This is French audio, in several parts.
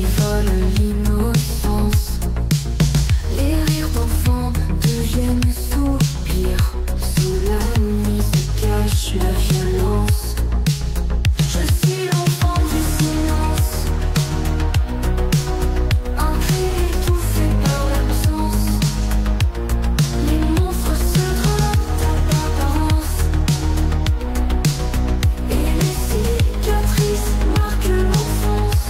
qui volent l'innocence. Les rires d'enfants deviennent soupirs. Sous la nuit se cache la violence. Je suis l'enfant du silence. Un cri étouffé par l'absence. Les monstres se drapent d'apparence. Et les cicatrices marquent l'enfance.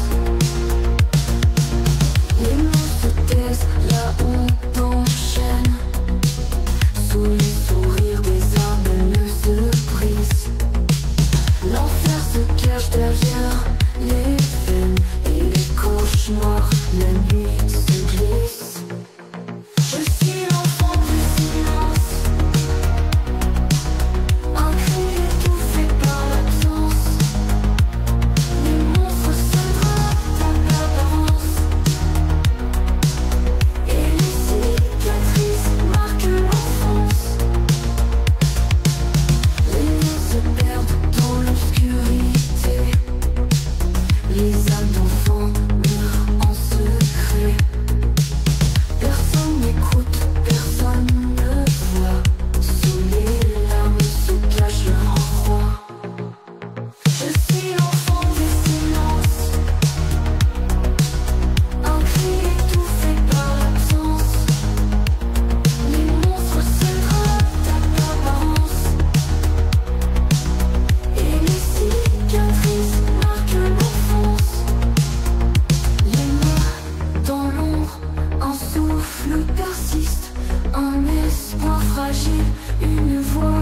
Les mots se taisent, la honte enchaîne. Sous les sourires des âmes ne se brisent. L'enfer se cache derrière les veines et les cauchemars, la nuit se glisse. Je suis l'enfant du silence. Un cri étouffé par l'absence. Les monstres se drapent d'apparence. Et les cicatrices marquent l'enfance. Les mots se perdent dans l'obscurité. Les âmes d'enfants meurent en secret. Personne n'écoute, personne ne voit. Sous les larmes se cache leur roi. Je suis l'enfant du silence. Un cri étouffé par l'absence. Les monstres se drapent d'apparence. Et les cicatrices marquent l'enfance. Les mains dans l'ombre, un souffle persiste. Un espoir fragile, une voix